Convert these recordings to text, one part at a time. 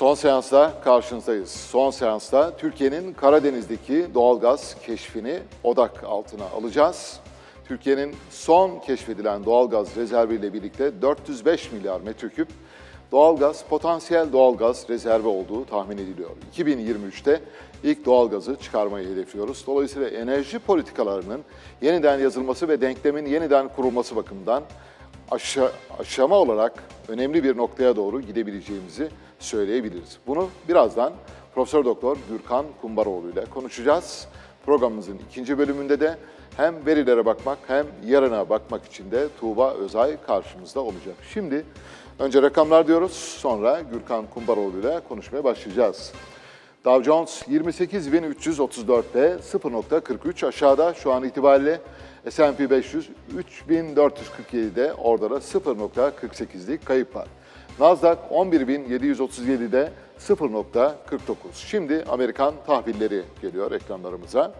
Son seansta karşınızdayız. Son seansta Türkiye'nin Karadeniz'deki doğalgaz keşfini odak altına alacağız. Türkiye'nin son keşfedilen doğalgaz rezerviyle birlikte 405 milyar metreküp doğalgaz, potansiyel doğalgaz rezervi olduğu tahmin ediliyor. 2023'te ilk doğalgazı çıkarmayı hedefliyoruz. Dolayısıyla enerji politikalarının yeniden yazılması ve denklemin yeniden kurulması bakımından aşama olarak önemli bir noktaya doğru gidebileceğimizi söyleyebiliriz. Bunu birazdan Profesör Doktor Gürkan Kumbaroğlu ile konuşacağız. Programımızın ikinci bölümünde de hem verilere bakmak hem yarına bakmak için de Tuğba Özay karşımızda olacak. Şimdi önce rakamlar diyoruz, sonra Gürkan Kumbaroğlu ile konuşmaya başlayacağız. Dow Jones 28.334'te 0.43 aşağıda şu an itibariyle. S&P 500 3.447'de, orada da 0.48'lik kayıp var. Nasdaq 11.737'de 0.49. Şimdi Amerikan tahvilleri geliyor ekranlarımıza.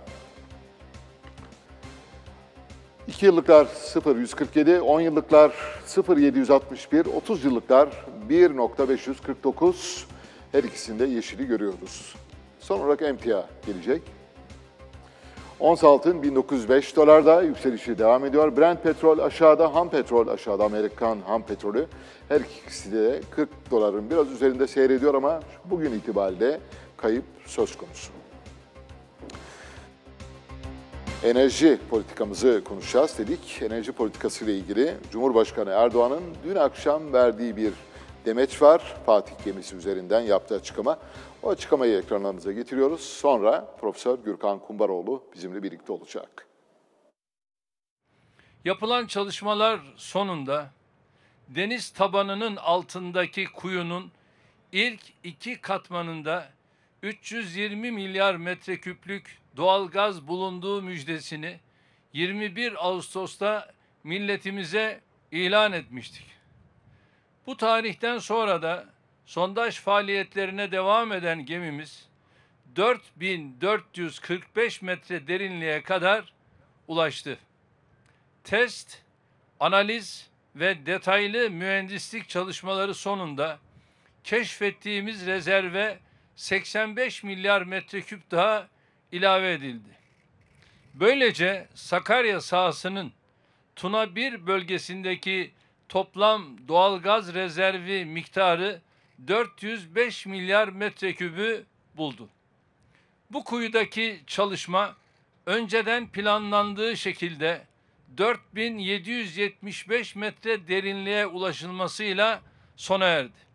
2 yıllıklar 0.147, 10 yıllıklar 0.761, 30 yıllıklar 1.549. Her ikisinde yeşili görüyoruz. Son olarak emtia gelecek. Ons altın 1905 dolarda yükselişi devam ediyor. Brent petrol aşağıda, ham petrol aşağıda, Amerikan ham petrolü. Her ikisi de 40 doların biraz üzerinde seyrediyor ama bugün itibariyle kayıp söz konusu. Enerji politikamızı konuşacağız dedik. Enerji politikası ile ilgili Cumhurbaşkanı Erdoğan'ın dün akşam verdiği bir demeç var. Fatih gemisi üzerinden yaptığı açıklama. O açıklamayı ekranlarınıza getiriyoruz. Sonra Profesör Gürkan Kumbaroğlu bizimle birlikte olacak. Yapılan çalışmalar sonunda deniz tabanının altındaki kuyunun ilk 2 katmanında 320 milyar metreküplük doğalgaz bulunduğu müjdesini 21 Ağustos'ta milletimize ilan etmiştik. Bu tarihten sonra da sondaj faaliyetlerine devam eden gemimiz 4445 metre derinliğe kadar ulaştı. Test, analiz ve detaylı mühendislik çalışmaları sonunda keşfettiğimiz rezerve 85 milyar metreküp daha ilave edildi. Böylece Sakarya sahasının Tuna 1 bölgesindeki toplam doğalgaz rezervi miktarı 405 milyar metrekübü buldu. Bu kuyudaki çalışma önceden planlandığı şekilde 4775 metre derinliğe ulaşılmasıyla sona erdi.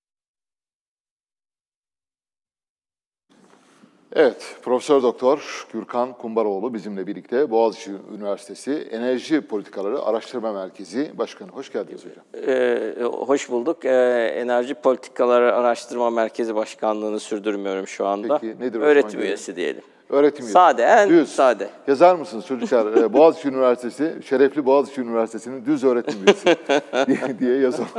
Evet, Profesör Doktor Gürkan Kumbaroğlu bizimle birlikte, Boğaziçi Üniversitesi Enerji Politikaları Araştırma Merkezi Başkanı. Hoş geldiniz hocam. Hoş bulduk. Enerji Politikaları Araştırma Merkezi Başkanlığı'nı sürdürmüyorum şu anda. Peki, nedir öğretim üyesi diyelim. Öğretim üyesi. Sade, en düz. Sade. Yazar mısınız çocuklar? Boğaziçi Üniversitesi, şerefli Boğaziçi Üniversitesi'nin düz öğretim üyesi diye yazalım.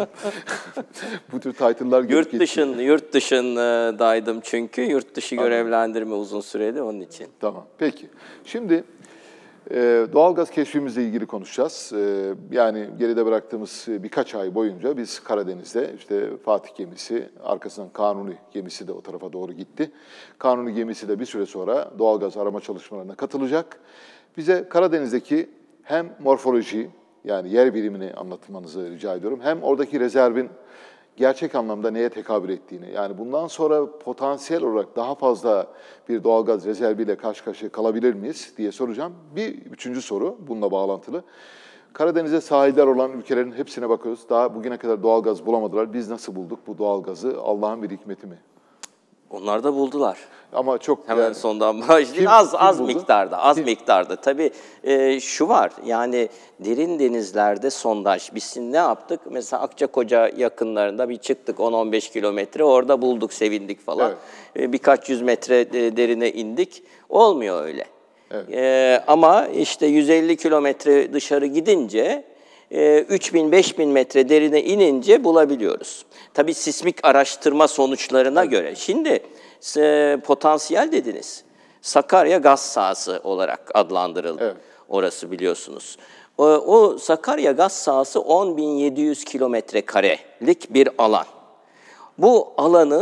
Bu tür title'lar Yurt dışındaydım çünkü. Yurt dışı görevlendirme uzun süreli onun için. Tamam, peki. Şimdi doğalgaz keşfimizle ilgili konuşacağız. Yani geride bıraktığımız birkaç ay boyunca biz Karadeniz'de işte Fatih gemisi, arkasından Kanuni gemisi de o tarafa doğru gitti. Kanuni gemisi de bir süre sonra doğalgaz arama çalışmalarına katılacak. Bize Karadeniz'deki hem morfoloji, yani yer birimini anlatmanızı rica ediyorum, hem oradaki rezervin gerçek anlamda neye tekabül ettiğini, yani bundan sonra potansiyel olarak daha fazla bir doğalgaz rezerviyle karşı karşıya kalabilir miyiz diye soracağım. Bir üçüncü soru bununla bağlantılı. Karadeniz'e sahiller olan ülkelerin hepsine bakıyoruz. Daha bugüne kadar doğalgaz bulamadılar. Biz nasıl bulduk bu doğalgazı? Allah'ın bir hikmeti mi? Onlar da buldular. Ama çok hemen yani, sondan başlayayım. Az miktarda. Tabii şu var. Yani derin denizlerde sondaj. Biz ne yaptık? Mesela Akçakoca yakınlarında bir çıktık 10-15 kilometre. Orada bulduk, sevindik falan. Evet. Birkaç yüz metre derine indik. Olmuyor öyle. Evet. Ama işte 150 kilometre dışarı gidince 3000-5000 metre derine inince bulabiliyoruz. Tabii sismik araştırma sonuçlarına göre. Şimdi potansiyel dediniz. Sakarya gaz sahası olarak adlandırıldı. Evet. Orası biliyorsunuz. O Sakarya gaz sahası 10.700 kilometre karelik bir alan. Bu alanın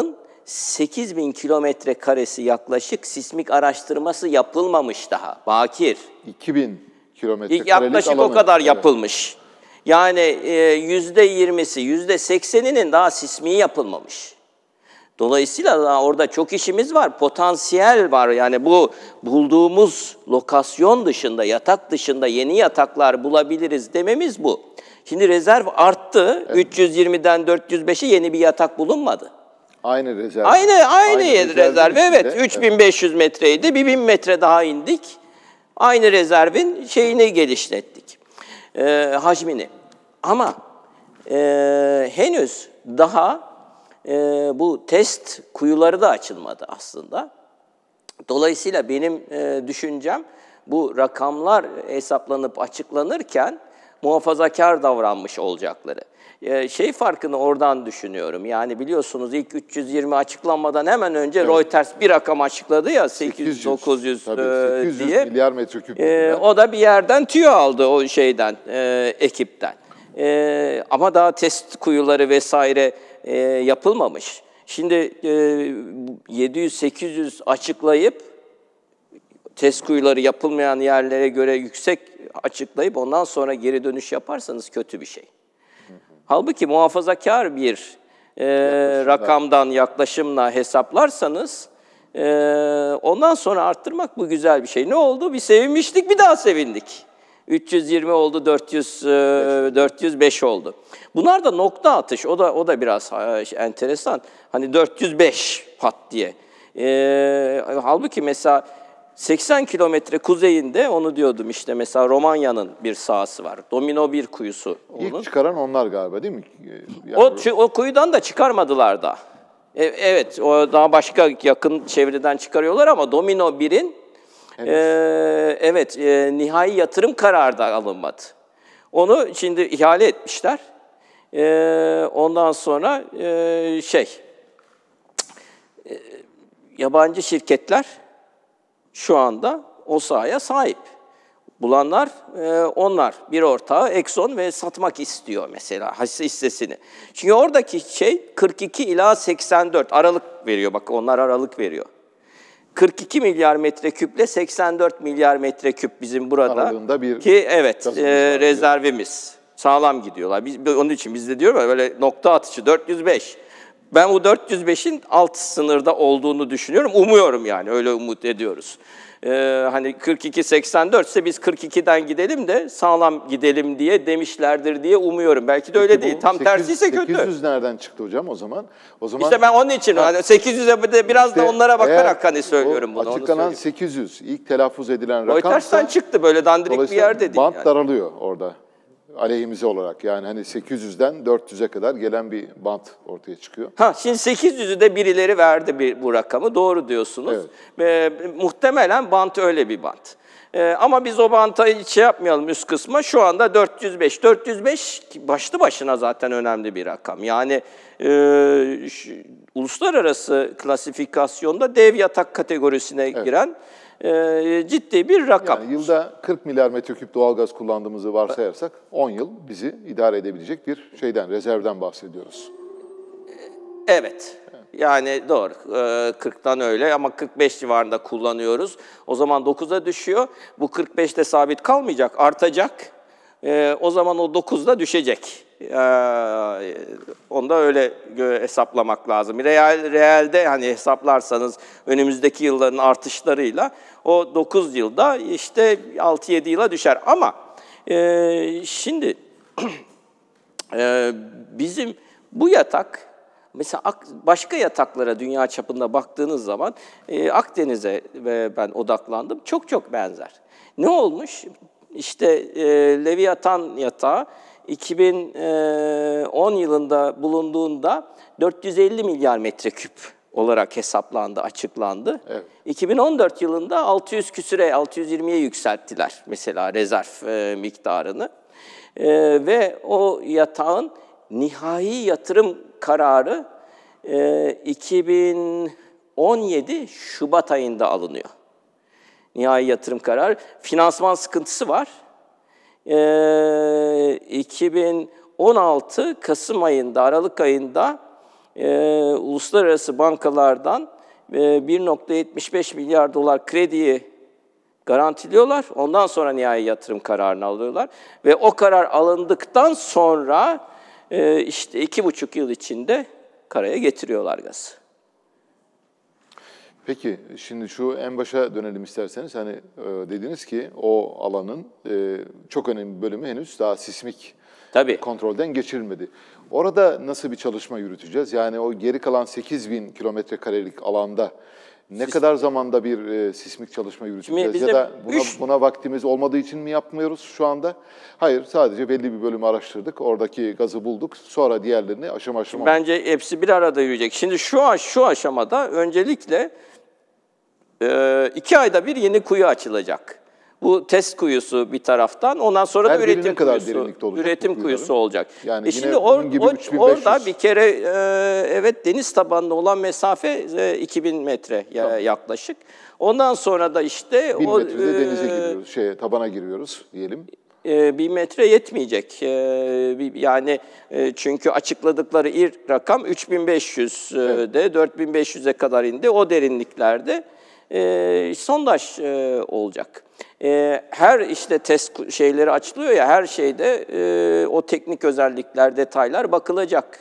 8.000 kilometre karesi yaklaşık sismik araştırması yapılmamış daha. Bakir. 2000 kilometre karelik Yaklaşık alanı. o kadar Evet. yapılmış. Yani %20'si, %80'inin daha sismiği yapılmamış. Dolayısıyla daha orada çok işimiz var, potansiyel var. Yani bu bulduğumuz lokasyon dışında, yatak dışında yeni yataklar bulabiliriz dememiz bu. Şimdi rezerv arttı, evet. 320'den 405'e yeni bir yatak bulunmadı. Aynı rezerv. Aynı rezerv, evet. içinde, 3500 metreydi, 1000 metre daha indik. Aynı rezervin şeyini genişlettik, hacmini. Ama henüz daha bu test kuyuları da açılmadı aslında. Dolayısıyla benim düşüncem bu rakamlar hesaplanıp açıklanırken muhafazakar davranmış olacakları. Farkını oradan düşünüyorum. Yani biliyorsunuz ilk 320 açıklanmadan hemen önce evet. Reuters bir rakam açıkladı ya 800-900 diye. Milyar metreküp. O da bir yerden tüyo aldı o şeyden, ekipten. Ama daha test kuyuları vesaire yapılmamış. Şimdi 700-800 açıklayıp test kuyuları yapılmayan yerlere göre yüksek açıklayıp ondan sonra geri dönüş yaparsanız kötü bir şey. Halbuki muhafazakar bir rakamdan yaklaşımla hesaplarsanız ondan sonra arttırmak bu güzel bir şey. Ne oldu? Bir sevinmiştik, bir daha sevindik. 320 oldu, 405 oldu. Bunlar da nokta atış. O da biraz enteresan. Hani 405 pat diye. Halbuki mesela 80 kilometre kuzeyinde onu diyordum işte mesela Romanya'nın bir sahası var. Domino bir kuyusu. İlk çıkaran onlar galiba değil mi? Yani o kuyudan da çıkarmadılar da. Evet, o daha başka yakın çevreden çıkarıyorlar ama Domino 1'in nihai yatırım kararı da alınmadı. Onu şimdi ihale etmişler. Ondan sonra yabancı şirketler şu anda o sahaya sahip. Bulanlar onlar. Bir ortağı Exxon ve satmak istiyor mesela hissesini. Çünkü oradaki 42 ila 84 aralık veriyor. Bak onlar aralık veriyor. 42 milyar metreküple 84 milyar metreküp bizim burada aralığında bir rezervimiz. Sağlam gidiyorlar. Onun için biz de diyorum ya böyle nokta atışı 405. Ben bu 405'in alt sınırda olduğunu düşünüyorum. Umuyorum yani öyle umut ediyoruz. Hani 42-84 ise biz 42'den gidelim de sağlam gidelim diye demişlerdir diye umuyorum. Belki de öyle değil. Tam tersi ise kötü. 800 nereden çıktı hocam o zaman? İşte ben onun için hani 800'e de biraz da onlara bakarak hani söylüyorum bunu. Açıklanan 800 ilk telaffuz edilen rakam. Reuters'tan çıktı böyle dandirik bir yer dedi. Bant daralıyor orada. Aleyhimize olarak yani hani 800'den 400'e kadar gelen bir bant ortaya çıkıyor. Şimdi 800'ü de birileri verdi bu rakamı. Doğru diyorsunuz. Evet. Muhtemelen bant öyle bir bant. Ama biz o banta hiç yapmayalım üst kısma. Şu anda 405. 405 başlı başına zaten önemli bir rakam. Yani uluslararası klasifikasyonda dev yatak kategorisine giren ciddi bir rakam. Yani yılda 40 milyar metreküp doğalgaz kullandığımızı varsayarsak 10 yıl bizi idare edebilecek bir rezervden bahsediyoruz. Evet. Yani doğru. 40'tan öyle ama 45 civarında kullanıyoruz. O zaman 9'a düşüyor. Bu 45'te sabit kalmayacak, artacak. O zaman o 9'da düşecek. Onu da öyle hesaplamak lazım. Realde hani hesaplarsanız önümüzdeki yılların artışlarıyla o 9 yılda işte 6-7 yıla düşer. Ama şimdi bizim bu yatak mesela başka yataklara dünya çapında baktığınız zaman Akdeniz'e ben odaklandım. Çok benzer. Ne olmuş? İşte Leviathan yatağı 2010 yılında bulunduğunda 450 milyar metreküp olarak hesaplandı, açıklandı. Evet. 2014 yılında 600 küsüre, 620'ye yükselttiler mesela rezerv miktarını. Ve o yatağın nihai yatırım kararı 2017 Şubat ayında alınıyor. Nihai yatırım kararı. Finansman sıkıntısı var. 2016 Kasım ayında, Aralık ayında uluslararası bankalardan 1,75 milyar dolar krediyi garantiliyorlar. Ondan sonra nihai yatırım kararını alıyorlar. Ve o karar alındıktan sonra işte 2,5 yıl içinde karaya getiriyorlar gazı. Peki şimdi şu en başa dönelim isterseniz. Hani dediniz ki o alanın çok önemli bir bölümü henüz daha sismik kontrolden geçirilmedi. Orada nasıl bir çalışma yürüteceğiz? Yani o geri kalan 8.000 kilometre karelik alanda ne kadar zamanda bir sismik çalışma yürüteceğiz? Ya da buna vaktimiz olmadığı için mi yapmıyoruz şu anda? Hayır, sadece belli bir bölümü araştırdık, oradaki gazı bulduk, sonra diğerlerini aşama aşama... Bence hepsi bir arada yürüyecek. Şimdi şu aşamada öncelikle 2 ayda bir yeni kuyu açılacak. Bu test kuyusu bir taraftan, ondan sonra da üretim kuyusu. Üretim kuyusu olacak. Yani şimdi orada bir kere evet deniz tabanına olan mesafe 2000 metre yaklaşık. Ondan sonra da işte 1000 metrede denize giriyoruz, tabana giriyoruz diyelim. 1000 metre yetmeyecek. Yani çünkü açıkladıkları ilk rakam 3500'de, 4500'e kadar indi. O derinliklerde sondaj olacak. Her işte test şeyleri açılıyor ya, her şeyde o teknik özellikler, detaylar bakılacak.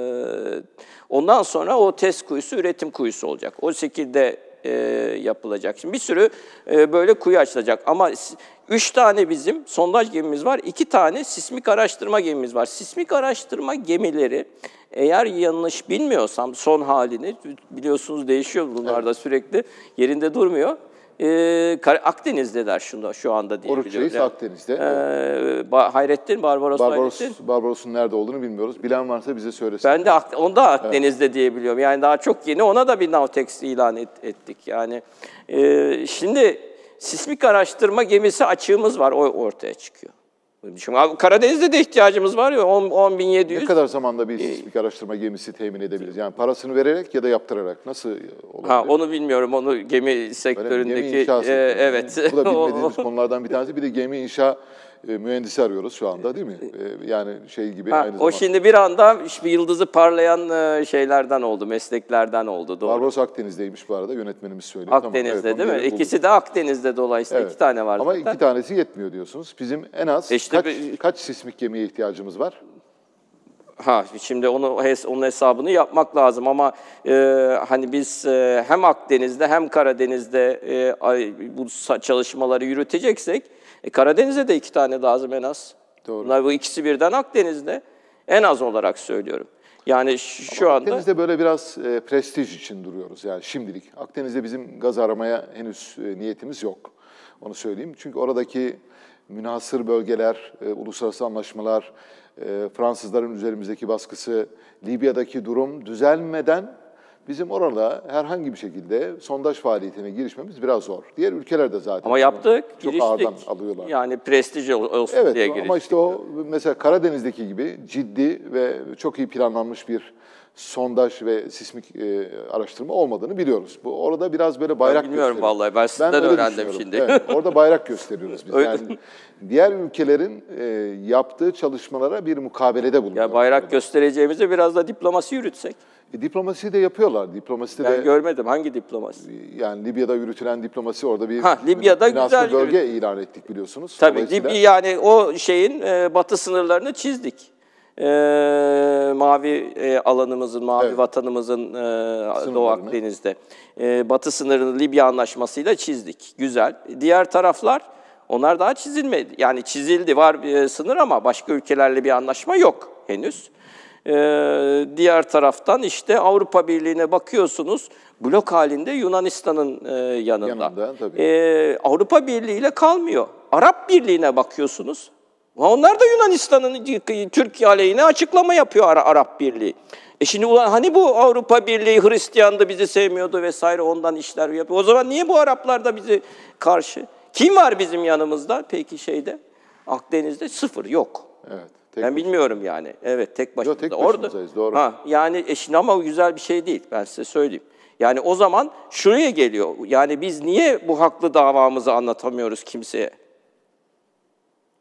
Ondan sonra o test kuyusu üretim kuyusu olacak. O şekilde yapılacak. Şimdi bir sürü böyle kuyu açılacak ama 3 tane bizim sondaj gemimiz var, 2 tane sismik araştırma gemimiz var. Sismik araştırma gemileri, eğer yanlış bilmiyorsam son halini, biliyorsunuz değişiyor bunlar da sürekli, yerinde durmuyor. Akdeniz'deler şu anda diye biliyorum. Oruç Reis Akdeniz'de. Hayrettin, Hayrettin. Barbaros'un nerede olduğunu bilmiyoruz. Bilen varsa bize söylesin. Ben de onda Akdeniz'de diye biliyorum. Yani daha çok yeni, ona da bir Navtex ilan ettik. Yani şimdi sismik araştırma gemisi açığımız var, o ortaya çıkıyor. Şimdi Karadeniz'de de ihtiyacımız var ya, 10.700. Ne kadar zamanda bir sismik araştırma gemisi temin edebiliriz? Yani parasını vererek ya da yaptırarak nasıl olabilir? Onu bilmiyorum, onu gemi sektöründeki... Gemi inşa sektörü. Evet. Bu da bilmediğimiz konulardan bir tanesi. Bir de gemi inşa mühendisi arıyoruz şu anda, değil mi? Yani şey gibi aynı zamanda. O şimdi bir anda bir yıldızı parlayan şeylerden oldu, mesleklerden oldu. Doğru. Barbaros Akdeniz'deymiş bu arada, yönetmenimiz söylüyor. Akdeniz'de tamam, değil mi? İkisi de Akdeniz'de, dolayısıyla 2 tane var ama zaten. 2 tanesi yetmiyor diyorsunuz. Bizim en az kaç sismik gemiye ihtiyacımız var? Şimdi onun hesabını yapmak lazım ama hani biz hem Akdeniz'de hem Karadeniz'de bu çalışmaları yürüteceksek Karadeniz'de de 2 tane lazım en az. Doğru. Bunlar bu ikisi birden Akdeniz'de en az olarak söylüyorum. Yani şu anda Akdeniz'de böyle biraz prestij için duruyoruz yani şimdilik. Akdeniz'de bizim gaz aramaya henüz niyetimiz yok. Onu söyleyeyim. Çünkü oradaki münhasır bölgeler, uluslararası anlaşmalar, Fransızların üzerimizdeki baskısı, Libya'daki durum düzelmeden bizim orada herhangi bir şekilde sondaj faaliyetine girişmemiz biraz zor. Diğer ülkeler de zaten ama yaptık, çok giriştik. ağırdan alıyorlar. Yani prestij olsun diye giriştik. Ama işte o mesela Karadeniz'deki gibi ciddi ve çok iyi planlanmış bir sondaj ve sismik araştırma olmadığını biliyoruz. Bu orada biraz böyle bayrak gösteriyoruz. Bilmiyorum vallahi, ben sizden öğrendim şimdi. Evet, orada bayrak gösteriyoruz biz. Yani diğer ülkelerin yaptığı çalışmalara bir mukabelede bulunuyoruz. Ya bayrak göstereceğimizi biraz da diplomasi yürütsek. Diplomasi de yapıyorlar. Ben görmedim. Hangi diplomasi? Yani Libya'da yürütülen diplomasi, orada bir Libya'da güzel bölge ilan ettik biliyorsunuz. Tabii yani o şeyin batı sınırlarını çizdik. Mavi alanımızın, mavi vatanımızın Doğu Akdeniz'de. Batı sınırını Libya anlaşmasıyla çizdik. Güzel. Diğer taraflar, onlar daha çizilmedi. Yani çizildi, var bir sınır ama başka ülkelerle bir anlaşma yok henüz. Diğer taraftan işte Avrupa Birliği'ne bakıyorsunuz, blok halinde Yunanistan'ın yanında. Avrupa Birliği ile kalmıyor. Arap Birliği'ne bakıyorsunuz. Onlar da Yunanistan'ın Türkiye aleyhine açıklama yapıyor Arap Birliği. Şimdi hani bu Avrupa Birliği Hristiyan'dı, bizi sevmiyordu vesaire, ondan işler yapıyor. O zaman niye bu Araplar da bizi karşı? Kim var bizim yanımızda peki şeyde? Akdeniz'de sıfır, yok. Evet. Ben bilmiyorum yani. Evet, tek başımıza. Tek başımızdayız, doğru. Yani şimdi ama güzel bir şey değil, ben size söyleyeyim. Yani o zaman şuraya geliyor. Yani biz niye bu haklı davamızı anlatamıyoruz kimseye?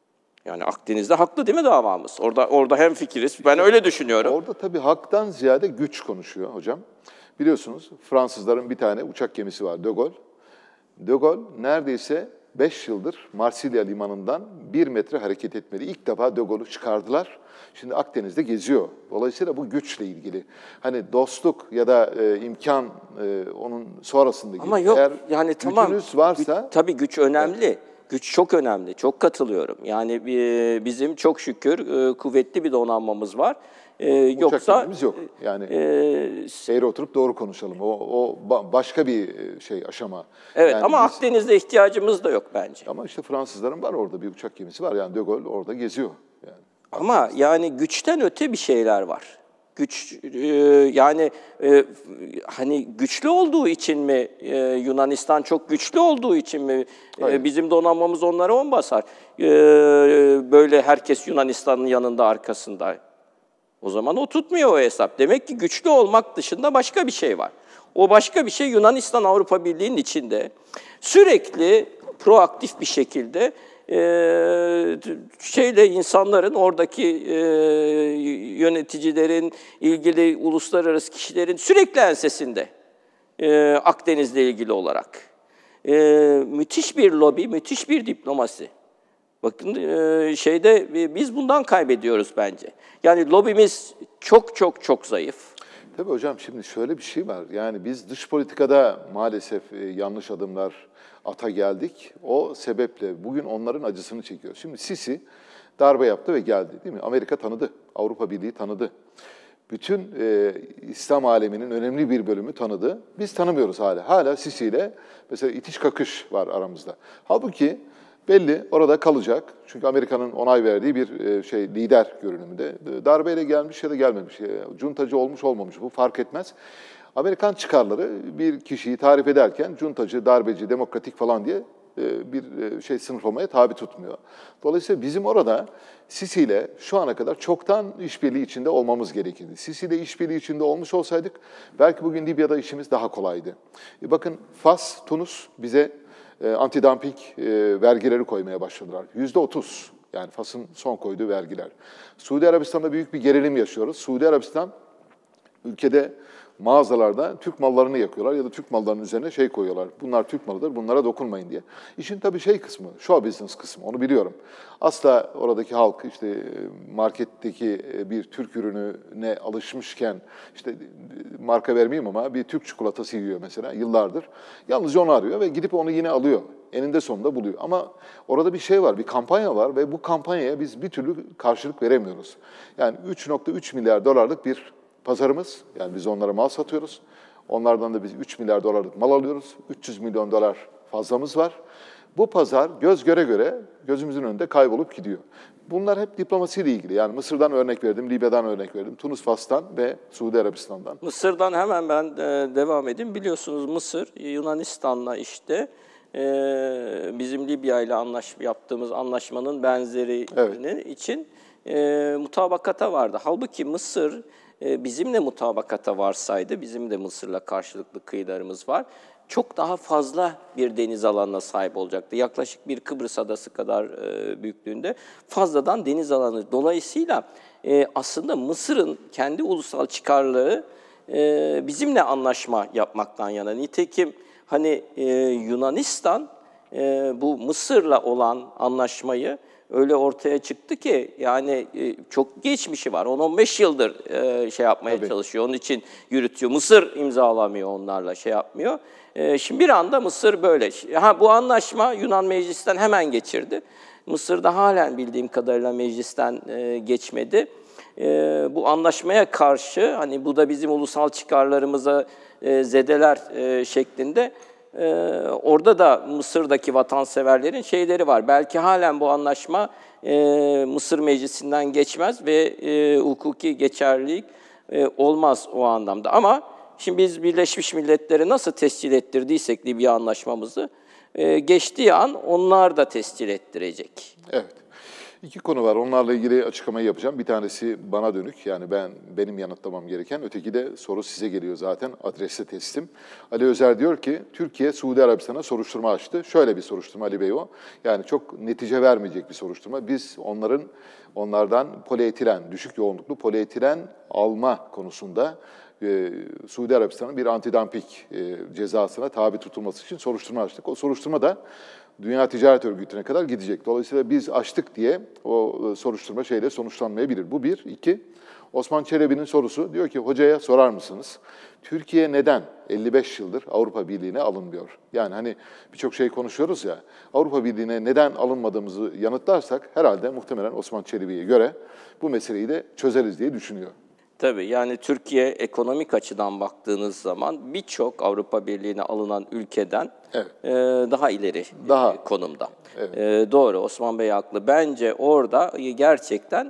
Yani Akdeniz'de haklı değil mi davamız? Orada hemfikiriz. Ben öyle düşünüyorum. Orada tabii haktan ziyade güç konuşuyor hocam. Biliyorsunuz Fransızların bir tane uçak gemisi var, De Gaulle. De Gaulle neredeyse 5 yıldır Marsilya limanından 1 metre hareket etmedi. İlk defa De Gaulle'u çıkardılar. Şimdi Akdeniz'de geziyor. Dolayısıyla bu güçle ilgili. Hani dostluk ya da imkan onun sonrasındaki. Ama yok eğer yani tamam. gücünüz varsa... Tabii güç önemli. Güç çok önemli. Çok katılıyorum. Yani bizim çok şükür kuvvetli bir donanmamız var. Uçak gemimiz yok. Yani eğri oturup doğru konuşalım. O başka bir aşama. Evet yani ama Akdeniz'de ihtiyacımız da yok bence. Ama işte Fransızların var orada bir uçak gemisi var. Yani De Gaulle orada geziyor. Yani. Ama yani güçten öte bir şeyler var. Güç yani hani güçlü olduğu için mi Yunanistan çok güçlü olduğu için mi bizim donanmamız onlara 10 basar? Böyle herkes Yunanistan'ın yanında arkasında. O zaman o tutmuyor o hesap. Demek ki güçlü olmak dışında başka bir şey var. O başka bir şey Yunanistan Avrupa Birliği'nin içinde sürekli proaktif bir şekilde insanların oradaki yöneticilerin, ilgili uluslararası kişilerin sürekli ensesinde Akdeniz'le ilgili olarak. Müthiş bir lobi, müthiş bir diplomasi. Bakın biz bundan kaybediyoruz bence. Yani lobimiz çok zayıf. Tabii hocam şimdi şöyle bir şey var. Yani biz dış politikada maalesef yanlış adımlar ata geldik. O sebeple bugün onların acısını çekiyoruz. Şimdi Sisi darbe yaptı ve geldi değil mi? Amerika tanıdı, Avrupa Birliği tanıdı. Bütün İslam aleminin önemli bir bölümü tanıdı. Biz tanımıyoruz hala. Hala Sisi ile mesela itiş kakış var aramızda. Halbuki belli orada kalacak. Çünkü Amerika'nın onay verdiği bir lider görünümünde. Darbeyle gelmiş ya da gelmemiş. Cuntacı olmuş olmamış bu fark etmez. Amerikan çıkarları bir kişiyi tarif ederken cuntacı, darbeci, demokratik falan diye bir sınıflamaya tabi tutmuyor. Dolayısıyla bizim orada Sisi ile şu ana kadar çoktan işbirliği içinde olmamız gerekirdi. Sisi ile işbirliği içinde olmuş olsaydık belki bugün Libya'da işimiz daha kolaydı. Bakın Fas, Tunus bize antidumping vergileri koymaya başladılar. %30 yani Fas'ın son koyduğu vergiler. Suudi Arabistan'da büyük bir gerilim yaşıyoruz. Suudi Arabistan ülkede mağazalarda Türk mallarını yakıyorlar ya da Türk mallarının üzerine koyuyorlar. Bunlar Türk malıdır, bunlara dokunmayın diye. İşin tabii kısmı, show business kısmı, onu biliyorum. Asla oradaki halk marketteki bir Türk ürününe alışmışken, marka vermeyeyim ama bir Türk çikolatası yiyor mesela yıllardır. Yalnızca onu arıyor ve gidip onu yine alıyor. Eninde sonunda buluyor. Ama orada bir şey var, bir kampanya var ve bu kampanyaya biz bir türlü karşılık veremiyoruz. Yani 3,3 milyar dolarlık bir pazarımız, yani biz onlara mal satıyoruz. Onlardan da biz 3 milyar dolarlık mal alıyoruz. 300 milyon dolar fazlamız var. Bu pazar göz göre göre gözümüzün önünde kaybolup gidiyor. Bunlar hep diplomasiyle ilgili. Yani Mısır'dan örnek verdim, Libya'dan örnek verdim, Tunus, Fas'tan ve Suudi Arabistan'dan. Mısır'dan hemen ben devam edeyim. Biliyorsunuz Mısır, Yunanistan'la bizim Libya ile yaptığımız anlaşmanın benzerinin için mutabakata vardı. Halbuki Mısır bizimle mutabakata varsaydı, bizim de Mısır'la karşılıklı kıyılarımız var, çok daha fazla bir deniz alanına sahip olacaktı. Yaklaşık bir Kıbrıs adası kadar büyüklüğünde fazladan deniz alanı. Dolayısıyla aslında Mısır'ın kendi ulusal çıkarları bizimle anlaşma yapmaktan yana. Nitekim Yunanistan bu Mısır'la olan anlaşmayı öyle ortaya çıktı ki yani çok geçmişi var. 10-15 yıldır yapmaya çalışıyor. Onun için yürütüyor. Mısır imzalamıyor onlarla yapmıyor. Şimdi bir anda Mısır böyle. Bu anlaşma Yunan meclisten hemen geçirdi. Mısır'da halen bildiğim kadarıyla meclisten geçmedi. Bu anlaşmaya karşı bu da bizim ulusal çıkarlarımıza zedeler şeklinde orada da Mısır'daki vatanseverlerin şeyleri var. Belki halen bu anlaşma Mısır Meclisi'nden geçmez ve hukuki geçerlilik olmaz o anlamda. Ama şimdi biz Birleşmiş Milletler'e nasıl tescil ettirdiysek Libya anlaşmamızı geçtiği an onlar da tescil ettirecek. Evet. İki konu var. Onlarla ilgili açıklamayı yapacağım. Bir tanesi bana dönük. Yani benim yanıtlamam gereken. Öteki de soru size geliyor zaten. Adrese teslim. Ali Özer diyor ki Türkiye Suudi Arabistan'a soruşturma açtı. Şöyle bir soruşturma Ali Bey o. Yani çok netice vermeyecek bir soruşturma. Biz onlardan polietilen, düşük yoğunluklu polietilen alma konusunda Suudi Arabistan'ın bir antidamping cezasına tabi tutulması için soruşturma açtık. O soruşturma da Dünya Ticaret Örgütü'ne kadar gidecek. Dolayısıyla biz açtık diye o soruşturma sonuçlanmayabilir. Bu bir. İki, Osman Çelebi'nin sorusu diyor ki hocaya sorar mısınız? Türkiye neden 55 yıldır Avrupa Birliği'ne alınmıyor? Yani hani birçok şey konuşuyoruz ya, Avrupa Birliği'ne neden alınmadığımızı yanıtlarsak herhalde muhtemelen Osman Çelebi'ye göre bu meseleyi de çözeriz diye düşünüyor. Tabii yani Türkiye ekonomik açıdan baktığınız zaman birçok Avrupa Birliği'ne alınan ülkeden Evet. Daha ileri konumda. Evet. Doğru, Osman Bey haklı. Bence orada gerçekten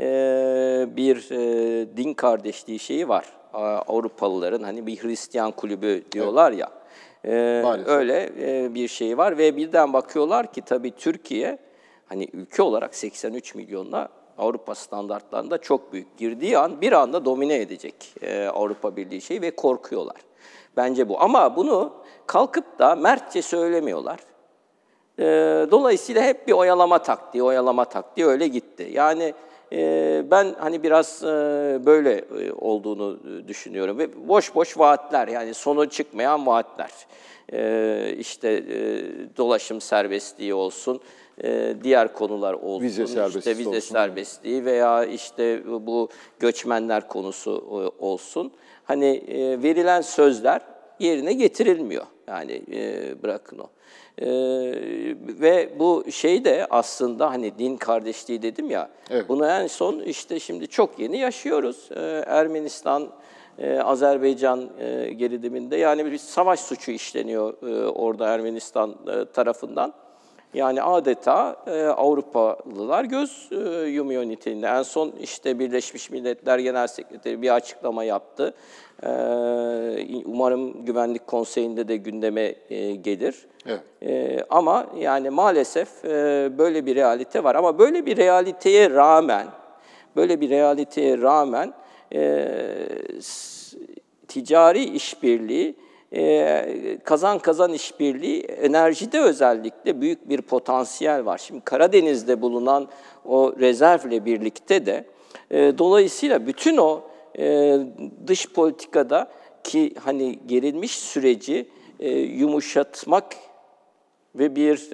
bir din kardeşliği şeyi var. Avrupalıların hani bir Hristiyan kulübü diyorlar ya. Öyle bir şey var ve birden bakıyorlar ki tabii Türkiye hani ülke olarak 83 milyonla Avrupa standartlarında çok büyük. Girdiği an bir anda domine edecek Avrupa Birliği şeyi ve korkuyorlar. Bence bu. Ama bunu kalkıp da mertçe söylemiyorlar. Dolayısıyla hep bir oyalama taktiği öyle gitti. Yani ben hani biraz böyle olduğunu düşünüyorum. Ve boş boş vaatler, yani sonu çıkmayan vaatler. İşte dolaşım serbestliği olsun, diğer konular olsun, vize serbestliği veya işte bu göçmenler konusu olsun. Hani verilen sözler yerine getirilmiyor. Yani bırakın o. Ve bu şey de aslında hani din kardeşliği dedim ya, evet. Bunu en son işte şimdi çok yeni yaşıyoruz. Ermenistan, Azerbaycan geridiminde yani bir savaş suçu işleniyor orada Ermenistan tarafından. Yani adeta Avrupalılar göz yumuyor niteliğinde. En son işte Birleşmiş Milletler Genel Sekreteri bir açıklama yaptı. Umarım Güvenlik Konseyi'nde de gündeme gelir. Evet. Ama yani maalesef böyle bir realite var. Ama böyle bir realiteye rağmen ticari işbirliği, kazan işbirliği, enerjide özellikle büyük bir potansiyel var. Şimdi Karadeniz'de bulunan o rezervle birlikte de dolayısıyla bütün o dış politikada ki hani gerilmiş süreci yumuşatmak ve bir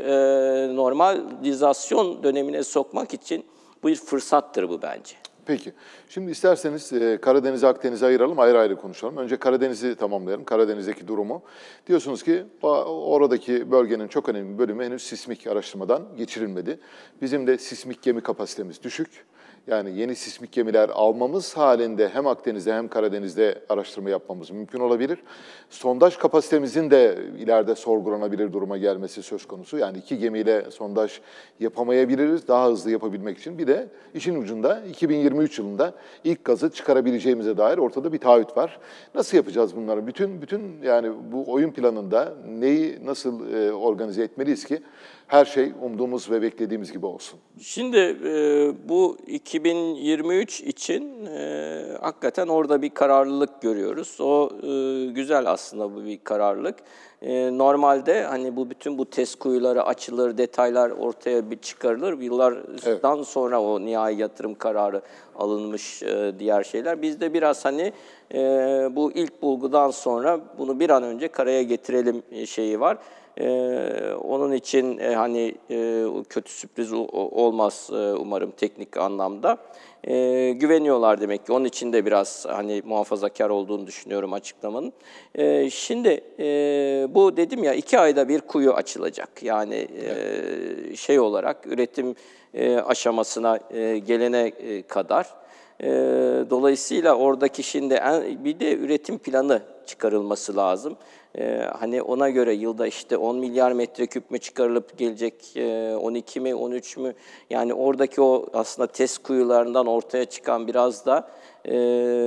normalizasyon dönemine sokmak için bir fırsattır bu bence. Peki. Şimdi isterseniz Karadeniz'i Akdeniz'i ayıralım, ayrı ayrı konuşalım. Önce Karadeniz'i tamamlayalım, Karadeniz'deki durumu. Diyorsunuz ki oradaki bölgenin çok önemli bir bölümü henüz sismik araştırmadan geçirilmedi. Bizim de sismik gemi kapasitemiz düşük. Yani yeni sismik gemiler almamız halinde hem Akdeniz'de hem Karadeniz'de araştırma yapmamız mümkün olabilir. Sondaj kapasitemizin de ileride sorgulanabilir duruma gelmesi söz konusu. Yani 2 gemiyle sondaj yapamayabiliriz daha hızlı yapabilmek için. Bir de işin ucunda 2023 yılında ilk gazı çıkarabileceğimize dair ortada bir taahhüt var. Nasıl yapacağız bunları? Bütün yani bu oyun planında neyi nasıl organize etmeliyiz ki her şey umduğumuz ve beklediğimiz gibi olsun? Şimdi bu 2023 için hakikaten orada bir kararlılık görüyoruz. O güzel aslında bu bir kararlılık. Normalde hani bütün bu test kuyuları açılır, detaylar ortaya bir çıkarılır. Yıllardan evet. Sonra o nihai yatırım kararı alınmış diğer şeyler. Bizde biraz hani bu ilk bulgudan sonra bunu bir an önce karaya getirelim şeyi var. Onun için hani kötü sürpriz olmaz umarım teknik anlamda. Güveniyorlar demek ki. Onun için de biraz hani muhafazakar olduğunu düşünüyorum açıklamanın. Şimdi bu dedim ya 2 ayda bir kuyu açılacak. Yani şey olarak üretim aşamasına gelene kadar. Dolayısıyla oradaki şimdi bir de üretim planı çıkarılması lazım. Hani ona göre yılda işte 10 milyar metreküp mü çıkarılıp gelecek, 12 mi, 13 mü? Yani oradaki o aslında test kuyularından ortaya çıkan biraz da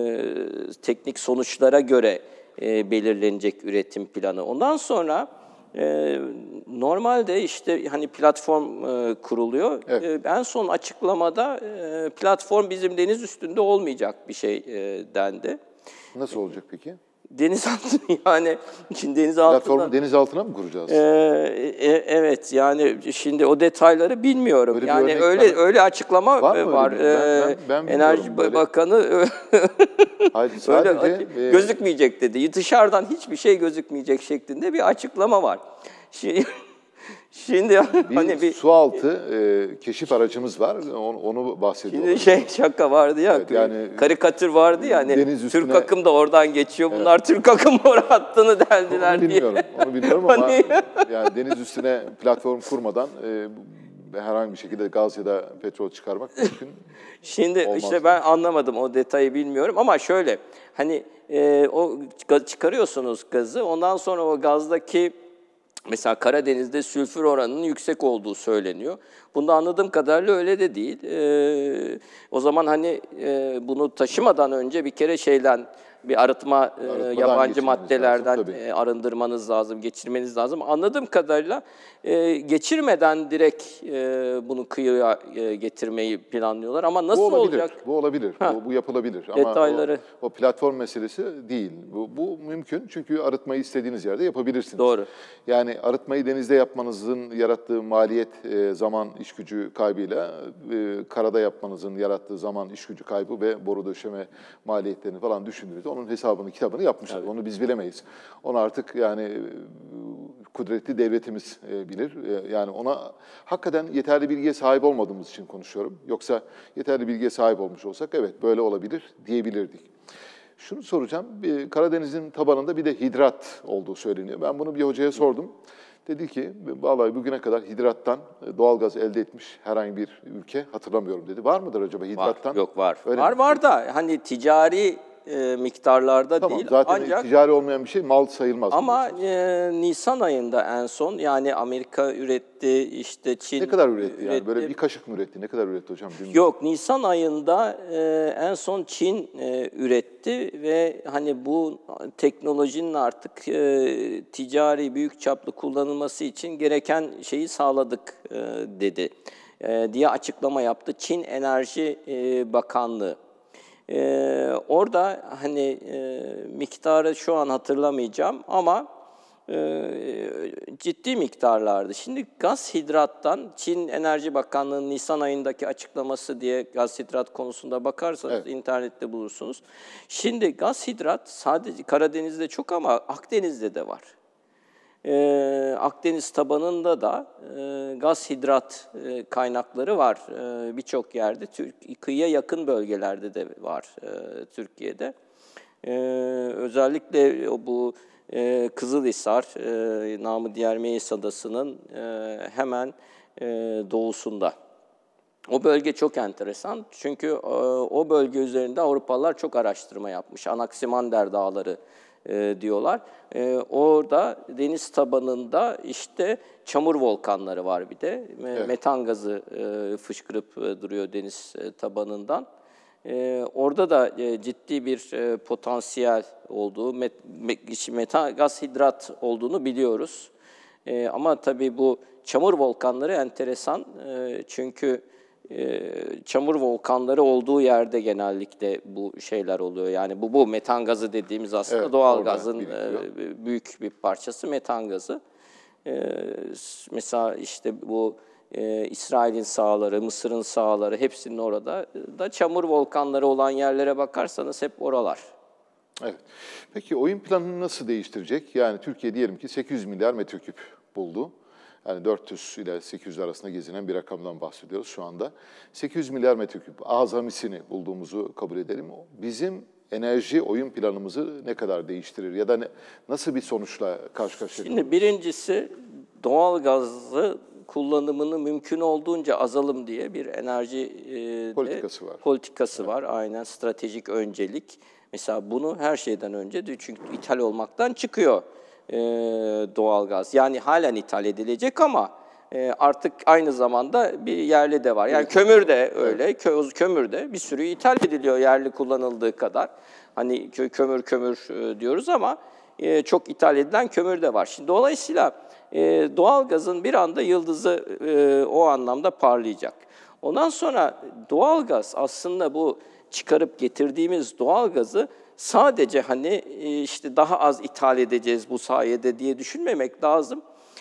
teknik sonuçlara göre belirlenecek üretim planı. Ondan sonra Normalde işte hani platform kuruluyor. Evet. En son açıklamada platform bizim deniz üstünde olmayacak bir şey dendi. Nasıl olacak peki? Denizaltı yani şimdi denizaltında... Platformu deniz altına mı kuracağız? Evet yani şimdi o detayları bilmiyorum. Öyle bir Yani örnek öyle açıklama var mı var. öyle bir? Ben Enerji bilmiyorum böyle. Hayır, öyle sadece gözükmeyecek dedi. Dışarıdan hiçbir şey gözükmeyecek şeklinde bir açıklama var. Şimdi hani bir su altı keşif aracımız var. Onu bahsediyorum. Şimdi şaka vardı ya, Evet, yani karikatür vardı ya, hani deniz üstüne- Türk akım da oradan geçiyor. Bunlar Türk akım hattını deldiler Onu diye. bilmiyorum. Onu bilmiyorum ama Hani- yani deniz üstüne platform kurmadan herhangi bir şekilde gaz ya da petrol çıkarmak mümkün. Şimdi Olmaz. işte ben anlamadım, o detayı bilmiyorum ama şöyle hani o çıkarıyorsunuz gazı, ondan sonra o gazdaki mesela Karadeniz'de sülfür oranının yüksek olduğu söyleniyor. Bunda anladığım kadarıyla öyle de değil. O zaman hani bunu taşımadan önce bir kere şeyden bir arıtma, yabancı geçirmeniz maddelerden lazım, tabii. arındırmanız lazım, geçirmeniz lazım. Anladığım kadarıyla geçirmeden direkt bunu kıyıya getirmeyi planlıyorlar ama nasıl Bu olabilir. olacak? Bu olabilir. Bu yapılabilir. Detayları. Ama o platform meselesi değil. Bu mümkün çünkü arıtmayı istediğiniz yerde yapabilirsiniz. Doğru. Yani arıtmayı denizde yapmanızın yarattığı maliyet, zaman, iş gücü kaybıyla karada yapmanızın yarattığı zaman, iş gücü kaybı ve boru döşeme maliyetlerini falan düşündüğünüzde onun hesabını, kitabını yapmışlar. Evet. Onu biz bilemeyiz. Onu artık yani kudretli devletimiz bilir. Yani ona hakikaten yeterli bilgiye sahip olmadığımız için konuşuyorum. Yoksa yeterli bilgiye sahip olmuş olsak evet böyle olabilir diyebilirdik. Şunu soracağım, Karadeniz'in tabanında bir de hidrat olduğu söyleniyor. Ben bunu bir hocaya sordum. Dedi ki, vallahi bugüne kadar hidrattan doğalgaz elde etmiş herhangi bir ülke hatırlamıyorum dedi. Var mıdır acaba hidrattan? Var, yok var. Öyle mi? Var da hani ticari miktarlarda Tamam, değil. zaten Ancak ticari olmayan bir şey mal sayılmaz. ama Nisan ayında en son, yani Amerika üretti, işte Çin Ne kadar üretti yani? üretti. Böyle bir kaşık mı üretti? Ne kadar üretti hocam? Bilmiyorum. Yok, Nisan ayında en son Çin üretti ve hani bu teknolojinin artık ticari büyük çaplı kullanılması için gereken şeyi sağladık dedi diye açıklama yaptı Çin Enerji Bakanlığı. Orada hani miktarı şu an hatırlamayacağım ama ciddi miktarlardı. Şimdi gaz hidrattan Çin Enerji Bakanlığı'nın Nisan ayındaki açıklaması diye gaz hidrat konusunda bakarsanız Evet. internette bulursunuz. Şimdi gaz hidrat sadece Karadeniz'de çok ama Akdeniz'de de var. Akdeniz tabanında da gaz hidrat kaynakları var birçok yerde. Kıyıya yakın bölgelerde de var Türkiye'de. Özellikle bu Kızılhisar, namı diğer Meis Adası'nın hemen doğusunda. O bölge çok enteresan çünkü o bölge üzerinde Avrupalılar çok araştırma yapmış. Anaksimander Dağları diyorlar. Orada deniz tabanında işte çamur volkanları var bir de. Evet. Metan gazı fışkırıp duruyor deniz tabanından. Orada da ciddi bir potansiyel olduğu, metan gaz hidrat olduğunu biliyoruz. Ama tabii bu çamur volkanları enteresan çünkü çamur volkanları olduğu yerde genellikle bu şeyler oluyor. Yani bu metan gazı dediğimiz aslında Evet, doğal orada gazın birikiyor. büyük bir parçası metan gazı. Mesela işte bu İsrail'in sahaları, Mısır'ın sahaları hepsinin orada da çamur volkanları olan yerlere bakarsanız hep oralar. Evet. Peki oyun planını nasıl değiştirecek? Yani Türkiye diyelim ki 800 milyar metreküp buldu. Yani 400 ile 800 arasında gezinen bir rakamdan bahsediyoruz şu anda. 800 milyar metreküp azamisini bulduğumuzu kabul edelim. Bizim enerji oyun planımızı ne kadar değiştirir ya da nasıl bir sonuçla karşı karşıya? Şimdi birincisi doğal gazı kullanımını mümkün olduğunca azalım diye bir enerji Politikası var. politikası var. Aynen, stratejik öncelik. Mesela bunu her şeyden önce çünkü ithal olmaktan çıkıyor doğalgaz. Yani halen ithal edilecek ama artık aynı zamanda bir yerli de var. Yani kömür de öyle. Evet. Kömür de bir sürü ithal ediliyor yerli kullanıldığı kadar. Hani kömür diyoruz ama çok ithal edilen kömür de var. Şimdi dolayısıyla doğalgazın bir anda yıldızı o anlamda parlayacak. Ondan sonra doğalgaz aslında bu çıkarıp getirdiğimiz doğalgazı sadece hani işte daha az ithal edeceğiz bu sayede diye düşünmemek lazım.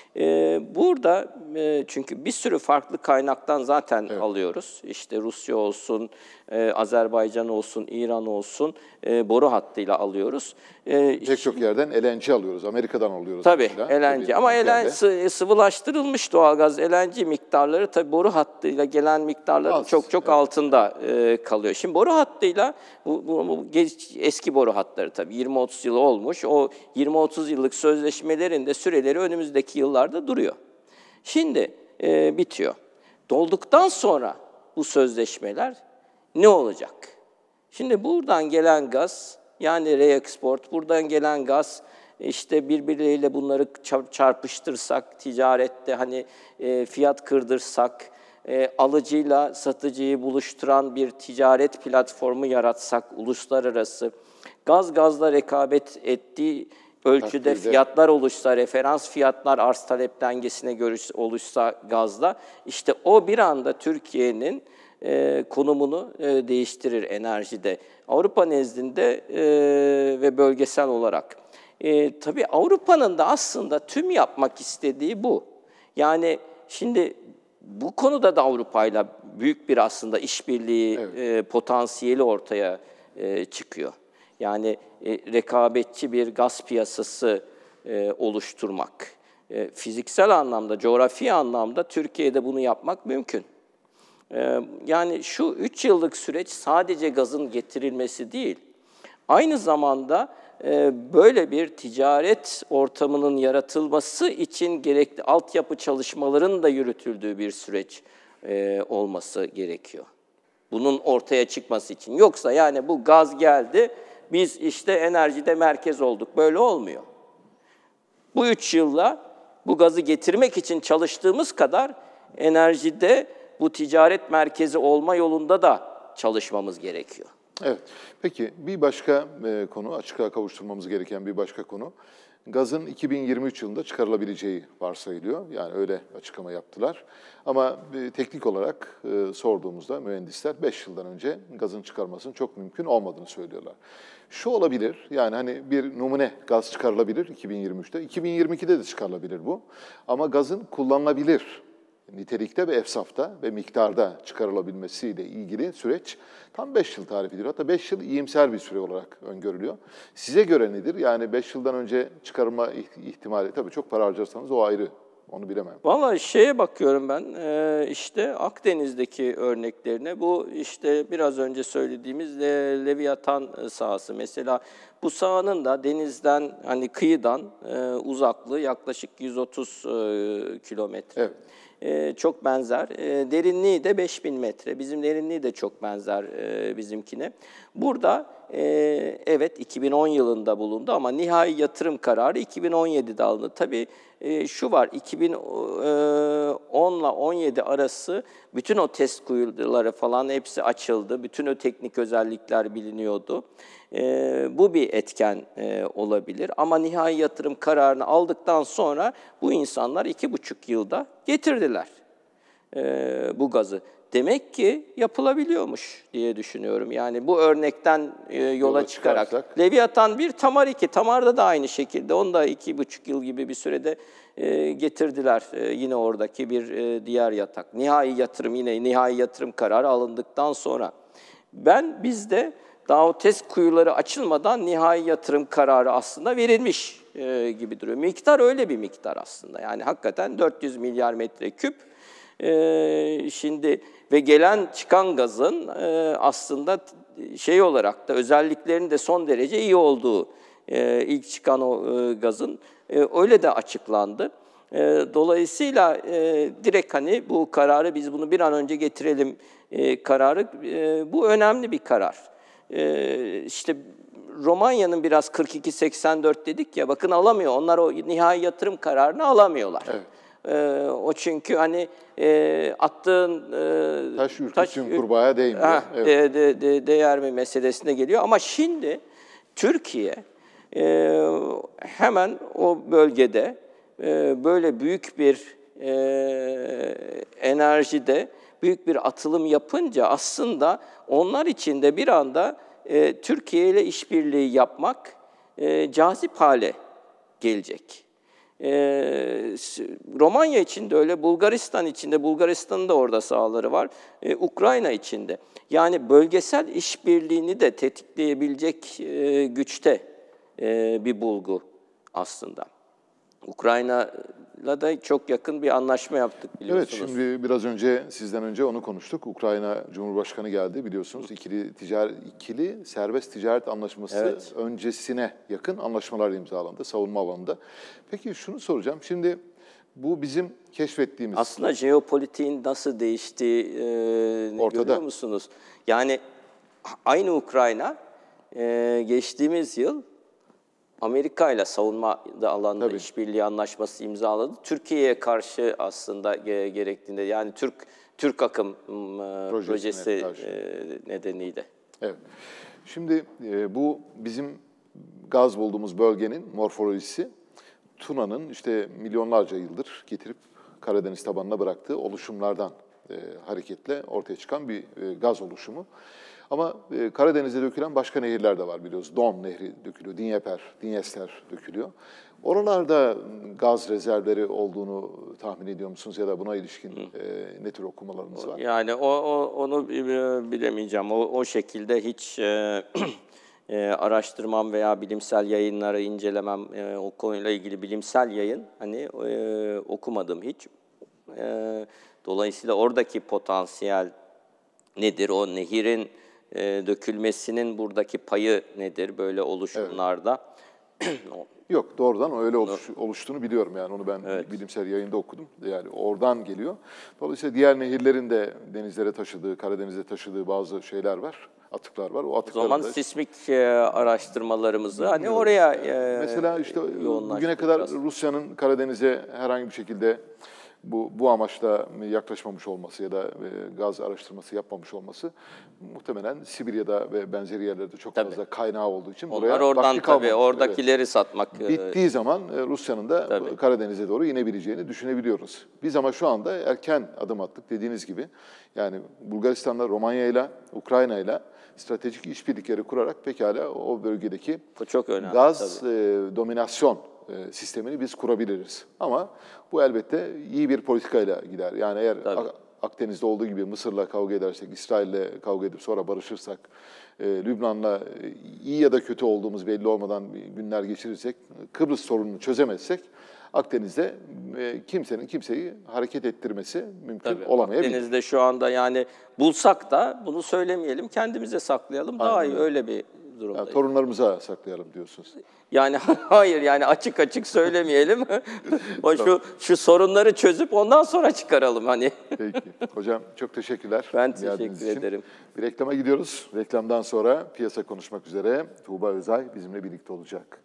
Burada çünkü bir sürü farklı kaynaktan zaten alıyoruz. İşte Rusya olsun, Azerbaycan olsun, İran olsun boru hattıyla alıyoruz. Pek çok yerden LNG alıyoruz. Amerika'dan alıyoruz. Tabii mesela. LNG ama sıvılaştırılmış doğalgaz LNG miktarları tabii boru hattıyla gelen miktarların Az, çok altında kalıyor. Şimdi boru hattıyla bu eski boru hatları tabii 20-30 yıl olmuş. O 20-30 yıllık sözleşmelerin de süreleri önümüzdeki yıllarda duruyor. Şimdi bitiyor. Dolduktan sonra bu sözleşmeler ne olacak? Şimdi buradan gelen gaz, yani reeksport, buradan gelen gaz, işte birbirleriyle bunları çarpıştırsak, ticarette hani fiyat kırdırsak, alıcıyla satıcıyı buluşturan bir ticaret platformu yaratsak, uluslararası, gazla rekabet ettiği ölçüde fiyatlar oluşsa, referans fiyatlar arz talep dengesine göre oluşsa gazla, işte o bir anda Türkiye'nin konumunu değiştirir enerjide. Avrupa nezdinde ve bölgesel olarak. Tabii Avrupa'nın da aslında tüm yapmak istediği bu. Yani şimdi bu konuda da Avrupa'yla büyük bir aslında işbirliği potansiyeli ortaya çıkıyor. Yani rekabetçi bir gaz piyasası oluşturmak. Fiziksel anlamda, coğrafi anlamda Türkiye'de bunu yapmak mümkün. Yani şu 3 yıllık süreç sadece gazın getirilmesi değil, aynı zamanda böyle bir ticaret ortamının yaratılması için gerekli altyapı çalışmalarının da yürütüldüğü bir süreç olması gerekiyor. Bunun ortaya çıkması için. Yoksa yani bu gaz geldi, biz işte enerjide merkez olduk. Böyle olmuyor. Bu 3 yılla bu gazı getirmek için çalıştığımız kadar enerjide bu ticaret merkezi olma yolunda da çalışmamız gerekiyor. Evet. Peki bir başka konu, açıklığa kavuşturmamız gereken bir başka konu. Gazın 2023 yılında çıkarılabileceği varsayılıyor. Yani öyle açıklama yaptılar. Ama teknik olarak sorduğumuzda mühendisler 5 yıldan önce gazın çıkarmasının çok mümkün olmadığını söylüyorlar. Şu olabilir, yani hani bir numune gaz çıkarılabilir 2023'te, 2022'de de çıkarılabilir bu. Ama gazın kullanılabilir nitelikte ve efsafta ve miktarda çıkarılabilmesiyle ilgili süreç tam 5 yıl tarif ediyor. Hatta 5 yıl iyimser bir süre olarak öngörülüyor. Size göre nedir? Yani 5 yıldan önce çıkarılma ihtimali, tabii çok para harcarsanız o ayrı, onu bilemem. Vallahi şeye bakıyorum ben, işte Akdeniz'deki örneklerine, bu işte biraz önce söylediğimiz Leviathan sahası. Mesela bu sahanın da denizden, hani kıyıdan uzaklığı yaklaşık 130 kilometre. Evet. Çok benzer. Derinliği de 5000 metre. Bizim derinliği de çok benzer bizimkine. Burada evet 2010 yılında bulundu ama nihai yatırım kararı 2017'de alındı. Tabii şu var, 2010 ile 17 arası bütün o test kuyuları falan hepsi açıldı. Bütün o teknik özellikler biliniyordu. Bu bir etken olabilir. Ama nihai yatırım kararını aldıktan sonra bu insanlar 2,5 yılda getirdiler bu gazı. Demek ki yapılabiliyormuş diye düşünüyorum. Yani bu örnekten yola çıkarak. Leviathan 1, Tamar 2. Tamar'da da aynı şekilde. Onu da 2,5 yıl gibi bir sürede getirdiler. Yine oradaki bir diğer yatak. Nihai yatırım kararı alındıktan sonra. Bizde daha o test kuyuları açılmadan nihai yatırım kararı aslında verilmiş gibi duruyor. Miktar öyle bir miktar aslında. Yani hakikaten 400 milyar metreküp. Şimdi ve gelen çıkan gazın aslında şey olarak da özelliklerinin de son derece iyi olduğu, ilk çıkan o gazın öyle de açıklandı. Dolayısıyla direkt hani bu kararı, biz bunu bir an önce getirelim kararı, bu önemli bir karar. İşte Romanya'nın biraz 42-84 dedik ya, bakın alamıyor. Onlar o nihai yatırım kararını alamıyorlar. Evet. O çünkü hani attığın taş kurbağaya değmiyor. Evet. Değer mi meselesine geliyor. Ama şimdi Türkiye hemen o bölgede böyle büyük bir enerjide büyük bir atılım yapınca aslında onlar için de bir anda Türkiye ile işbirliği yapmak cazip hale gelecek. Romanya için de öyle, Bulgaristan için de, Bulgaristan'ın da orada sahaları var, Ukrayna için de. Yani bölgesel işbirliğini de tetikleyebilecek güçte bir bulgu aslında. Ukrayna'la da çok yakın bir anlaşma yaptık biliyorsunuz. Evet, şimdi biraz önce sizden önce onu konuştuk. Ukrayna Cumhurbaşkanı geldi biliyorsunuz. İkili serbest ticaret anlaşması öncesine yakın anlaşmalar imzalandı savunma alanında. Peki şunu soracağım. Şimdi bu bizim keşfettiğimiz... Aslında jeopolitiğin nasıl değiştiği görüyor musunuz? Yani aynı Ukrayna geçtiğimiz yıl Amerika ile savunma alanında işbirliği anlaşması imzaladı. Türkiye'ye karşı aslında gerektiğinde, yani Türk akım projesi nedeniyle. Evet. Şimdi bu bizim gaz bulduğumuz bölgenin morfolojisi, Tuna'nın işte milyonlarca yıldır getirip Karadeniz tabanına bıraktığı oluşumlardan hareketle ortaya çıkan bir gaz oluşumu. Ama Karadeniz'de dökülen başka nehirler de var biliyoruz. Don Nehri dökülüyor, Dinyester dökülüyor. Oralarda gaz rezervleri olduğunu tahmin ediyor musunuz ya da buna ilişkin ne tür okumalarınız var? Yani onu bilemeyeceğim. O şekilde hiç araştırmam veya bilimsel yayınları incelemem, o konuyla ilgili bilimsel yayın okumadım hiç. Dolayısıyla oradaki potansiyel nedir, o nehirin dökülmesinin buradaki payı nedir böyle oluşumlarda? Yok, doğrudan öyle oluştuğunu biliyorum yani onu ben bilimsel yayında okudum. Yani oradan geliyor. Dolayısıyla diğer nehirlerin de denizlere taşıdığı, Karadeniz'e taşıdığı bazı şeyler var, atıklar var. O zaman sismik araştırmalarımızı hani oraya mesela işte bugüne kadar Rusya'nın Karadeniz'e herhangi bir şekilde bu amaçla yaklaşmamış olması ya da gaz araştırması yapmamış olması muhtemelen Sibirya'da ve benzeri yerlerde çok fazla kaynağı olduğu için onlar oradan tabii oradakileri satmak. Bittiği zaman Rusya'nın da Karadeniz'e doğru inebileceğini düşünebiliyoruz. Biz ama şu anda erken adım attık dediğiniz gibi. Yani Bulgaristan'la, Romanya'yla, Ukrayna'yla stratejik işbirlikleri kurarak pekala o bölgedeki çok önemli, gaz dominasyon sistemini biz kurabiliriz. Ama bu elbette iyi bir politikayla gider. Yani eğer Akdeniz'de olduğu gibi Mısır'la kavga edersek, İsrail'le kavga edip sonra barışırsak, Lübnan'la iyi ya da kötü olduğumuz belli olmadan günler geçirirsek, Kıbrıs sorununu çözemezsek, Akdeniz'de kimsenin kimseyi hareket ettirmesi mümkün olamayabilir. Akdeniz'de şu anda yani bulsak da bunu söylemeyelim, kendimize saklayalım. Daha iyi öyle bir durumdayız. Yani torunlarımıza saklayalım diyorsunuz. Yani hayır, yani açık açık söylemeyelim. şu sorunları çözüp ondan sonra çıkaralım hani. Peki. Hocam çok teşekkürler. Ben teşekkür ederim. Bir reklama gidiyoruz. Reklamdan sonra piyasa konuşmak üzere Tuğba Özay bizimle birlikte olacak.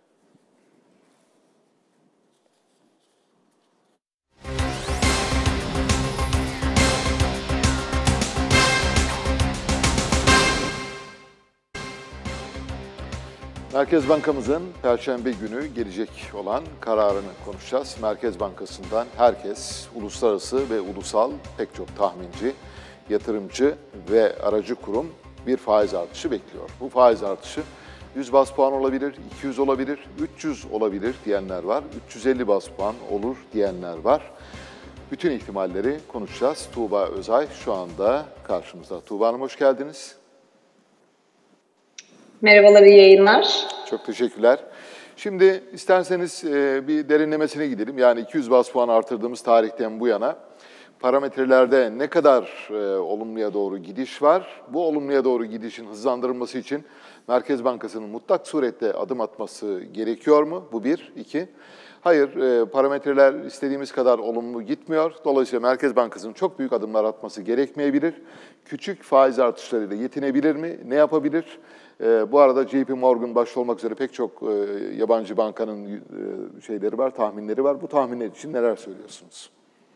Merkez Bankamızın Perşembe günü gelecek olan kararını konuşacağız. Merkez Bankası'ndan herkes, uluslararası ve ulusal pek çok tahminci, yatırımcı ve aracı kurum bir faiz artışı bekliyor. Bu faiz artışı 100 baz puan olabilir, 200 olabilir, 300 olabilir diyenler var, 350 baz puan olur diyenler var. Bütün ihtimalleri konuşacağız. Tuğba Özay şu anda karşımızda. Tuğba Hanım hoş geldiniz. Merhabalar, iyi yayınlar. Çok teşekkürler. Şimdi isterseniz bir derinlemesine gidelim. Yani 200 baz puan artırdığımız tarihten bu yana parametrelerde ne kadar olumluya doğru gidiş var? Bu olumluya doğru gidişin hızlandırılması için Merkez Bankası'nın mutlak surette adım atması gerekiyor mu? Bu bir. İki, hayır, parametreler istediğimiz kadar olumlu gitmiyor. Dolayısıyla Merkez Bankası'nın çok büyük adımlar atması gerekmeyebilir. Küçük faiz artışlarıyla yetinebilir mi? Ne yapabilir? Bu arada JP Morgan başta olmak üzere pek çok yabancı bankanın şeyleri var, tahminleri var. Bu tahminler için neler söylüyorsunuz?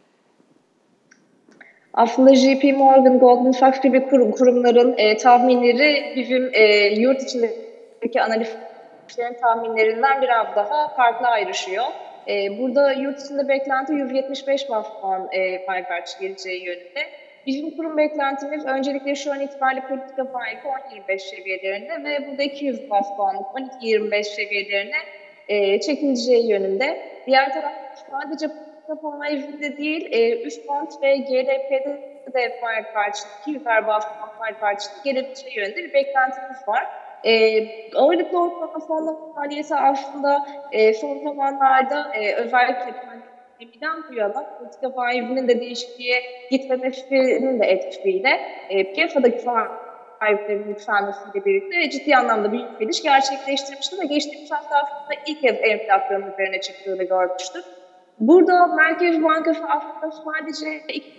Aslında JP Morgan, Goldman Sachs gibi kurumların tahminleri bizim yurt içindeki analistlerin tahminlerinden biraz daha farklı ayrışıyor. Burada yurt içinde beklenti 175 bas puan faiz artışı geleceği yönünde. Bizim kurum beklentimiz öncelikle şu an itibariyle politika faizi 10.25 seviyelerinde ve burada 200 bas puanlık 12.25 seviyelerine çekileceği yönünde. Diğer tarafta sadece politika faizinde değil, üst band ve GDP'de de faiz artışı, 200 bas puan faiz artışı gelebileceği yönünde bir beklentimiz var. Ağırlıklı ortalama fonlama faaliyeti aslında son zamanlarda özellikle pandemiden bu yana politika faizinin de değişikliğe gitmemesinin de etkisiyle piyasadaki faizlerin yükselmesiyle birlikte ciddi anlamda bir yükseliş gerçekleştirmişti ve geçtiğimiz hafta aslında ilk kez enflasyonun üzerine çıktığını görmüştük. Burada Merkez Bankası aslında sadece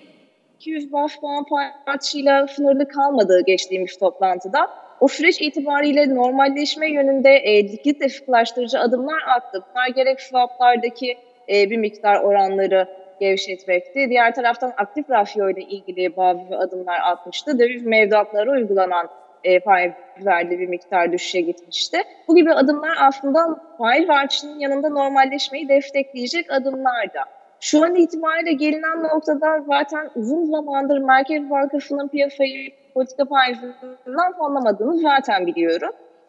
200 bas puan artışıyla sınırlı kalmadığı geçtiğimiz toplantıda. O süreç itibariyle normalleşme yönünde likidite sıkılaştırıcı adımlar attı. Bunlar gerek swaplardaki bir miktar oranları gevşetmekti. Diğer taraftan aktif rafyo ile ilgili bazı adımlar atmıştı. Döviz mevduatlara uygulanan faizlerde bir miktar düşüşe gitmişti. Bu gibi adımlar aslında faiz artışının yanında normalleşmeyi destekleyecek adımlardı. Şu an itibariyle gelinen noktada zaten uzun zamandır Merkez Bankası'nın piyasayı politika faizinden fonlamadığını zaten biliyorum.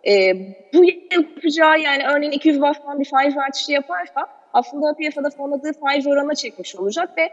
Bu yapacağı yani örneğin 200 bas puan bir faiz artışı yaparsa aslında piyasada fonladığı faiz oranına çekmiş olacak ve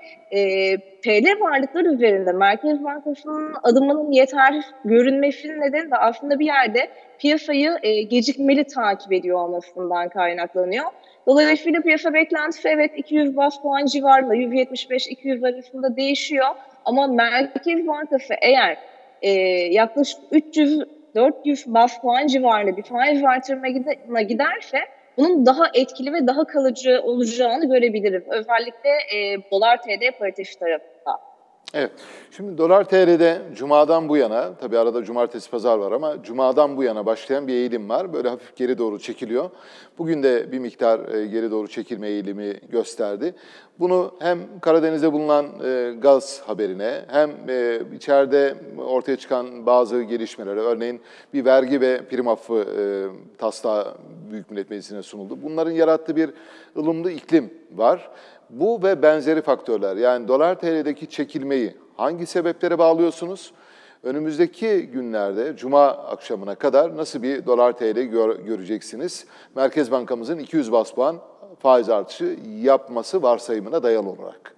TL varlıklar üzerinde Merkez Bankası'nın adımının yeterli görünmesinin nedeni de aslında bir yerde piyasayı gecikmeli takip ediyor olmasından kaynaklanıyor. Dolayısıyla piyasa beklentisi evet 200 bas puan civarında 175-200 arasında değişiyor ama Merkez Bankası eğer yaklaşık 300-400 bas puan civarında bir faiz artırımına giderse bunun daha etkili ve daha kalıcı olacağını görebiliriz. Özellikle dolar TL paritesi tarafında. Evet. Şimdi dolar TL'de Cuma'dan bu yana, tabii arada cumartesi pazar var ama Cuma'dan bu yana başlayan bir eğilim var. Böyle hafif geri doğru çekiliyor. Bugün de bir miktar geri doğru çekilme eğilimi gösterdi. Bunu hem Karadeniz'de bulunan gaz haberine hem içeride ortaya çıkan bazı gelişmelere, örneğin bir vergi ve prim affı taslağı Büyük Millet Meclisi'ne sunuldu. Bunların yarattığı bir ılımlı iklim var. Bu ve benzeri faktörler, yani dolar TL'deki çekilmeyi hangi sebeplere bağlıyorsunuz? Önümüzdeki günlerde, Cuma akşamına kadar nasıl bir dolar TL göreceksiniz? Merkez Bankamızın 200 bas puan faiz artışı yapması varsayımına dayalı olarak.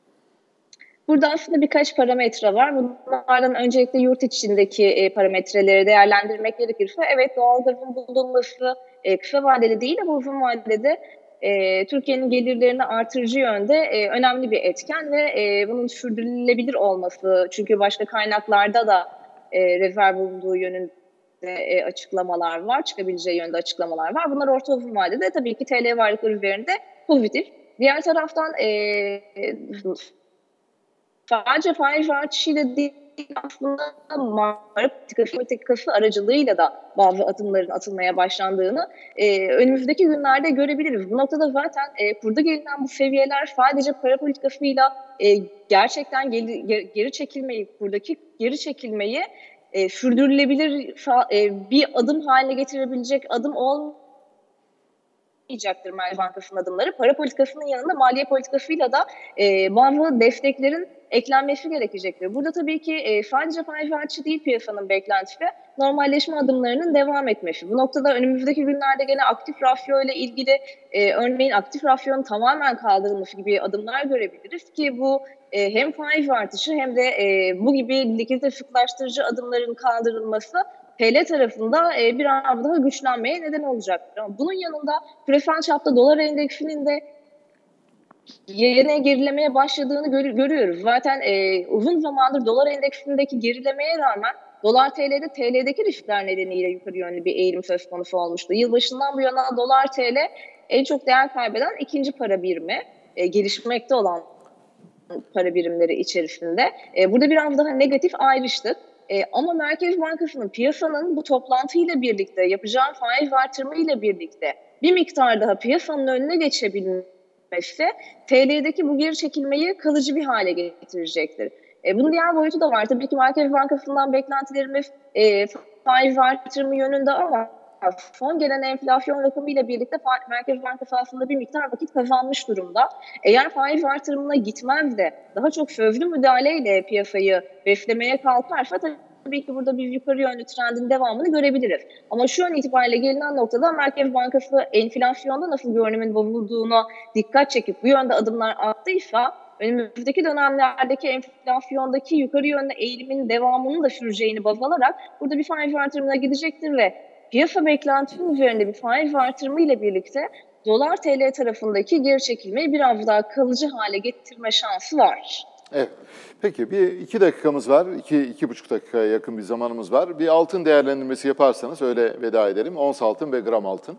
Burada aslında birkaç parametre var. Bunlardan öncelikle yurt içindeki parametreleri değerlendirmek gerekirse, evet doğalgazın bulunması kısa vadeli değil ama uzun vadede Türkiye'nin gelirlerini artırıcı yönde önemli bir etken ve bunun sürdürülebilir olması, çünkü başka kaynaklarda da rezerv bulunduğu yönünde açıklamalar var, çıkabileceği yönde açıklamalar var. Bunlar orta uzun vadede tabii ki TL varlıkları üzerinde pozitif. Diğer taraftan sadece faiz artışıyla değil, aslında mali politikası aracılığıyla da bazı adımların atılmaya başlandığını önümüzdeki günlerde görebiliriz. Bu noktada zaten kurda gelinen bu seviyeler sadece para politikasıyla gerçekten geri çekilmeyi, kurdaki geri çekilmeyi sürdürülebilir bir adım haline getirebilecek adım olmayacaktır Merkez Bankası'nın adımları. Para politikasının yanında maliye politikasıyla da bazı desteklerin eklenmesi gerekecektir. Burada tabii ki sadece faiz artışı değil piyasanın beklentisi, normalleşme adımlarının devam etmesi. Bu noktada önümüzdeki günlerde gene aktif rafyo ile ilgili örneğin aktif rafyonun tamamen kaldırılması gibi adımlar görebiliriz ki bu hem faiz artışı hem de bu gibi likidite sıkılaştırıcı adımların kaldırılması TL tarafında biraz daha güçlenmeye neden olacaktır. Ama bunun yanında küresel çapta dolar endeksinin de yerine gerilemeye başladığını görüyoruz. Zaten uzun zamandır dolar endeksindeki gerilemeye rağmen dolar TL'de TL'deki riskler nedeniyle yukarı yönlü bir eğilim söz konusu olmuştu. Yılbaşından bu yana dolar TL en çok değer kaybeden ikinci para birimi, gelişmekte olan para birimleri içerisinde. Burada biraz daha negatif ayrıştık. Ama Merkez Bankası'nın piyasanın bu toplantıyla birlikte, yapacağı faiz artırmayla birlikte bir miktar daha piyasanın önüne geçebilmesi TL'deki bu geri çekilmeyi kalıcı bir hale getirecektir. Bunun diğer boyutu da var. Tabii ki Merkez Bankası'ndan beklentilerimiz faiz artırımı yönünde ama Son gelen enflasyon rakamıyla birlikte Merkez Bankası aslında bir miktar vakit kazanmış durumda. Eğer faiz artırımına gitmez de daha çok sözlü müdahaleyle piyasayı beslemeye kalkarsa tabii ki burada bir yukarı yönlü trendin devamını görebiliriz. Ama şu an itibariyle gelinen noktada Merkez Bankası enflasyonda nasıl görünümün bozulduğuna dikkat çekip bu yönde adımlar attıysa önümüzdeki dönemlerdeki enflasyondaki yukarı yönlü eğilimin devamının da süreceğini baz alarak burada bir faiz artırımına gidecektir ve piyasa beklentisinin üzerinde bir faiz artırımı ile birlikte dolar TL tarafındaki geri çekilmeyi biraz daha kalıcı hale getirme şansı var. Evet. Peki bir 2 dakikamız var. 2,5 dakikaya yakın bir zamanımız var. Bir altın değerlendirmesi yaparsanız öyle veda edelim. Ons altın ve gram altın.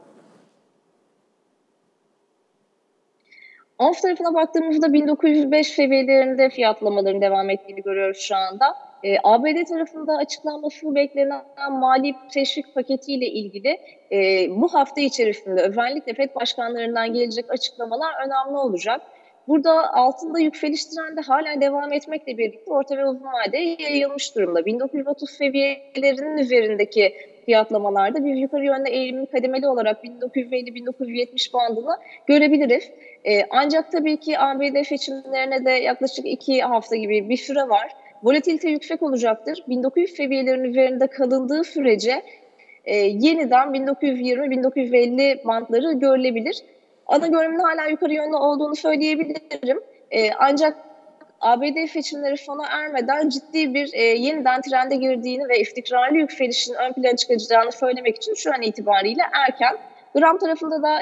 Ons tarafına baktığımızda 1905 seviyelerinde fiyatlamaların devam ettiğini görüyoruz şu anda. ABD tarafında açıklanması beklenen mali teşvik paketiyle ilgili bu hafta içerisinde özellikle FED başkanlarından gelecek açıklamalar önemli olacak. Burada altında yükseliş trendi hala devam etmekle birlikte orta ve uzun vadeye yayılmış durumda. 1930 seviyelerinin üzerindeki fiyatlamalarda bir yukarı yönde eğilimin kademeli olarak 1950-1970 bandını görebiliriz. Ancak tabii ki ABD seçimlerine de yaklaşık 2 hafta gibi bir süre var. Volatilite yüksek olacaktır. 1900 seviyelerinin üzerinde kalındığı sürece yeniden 1920-1950 bantları görülebilir. Ana görünümün hala yukarı yönlü olduğunu söyleyebilirim. Ancak ABD seçimleri sona ermeden ciddi bir yeniden trende girdiğini ve istikrarlı yükselişin ön plana çıkacağını söylemek için şu an itibariyle erken. Gram tarafında da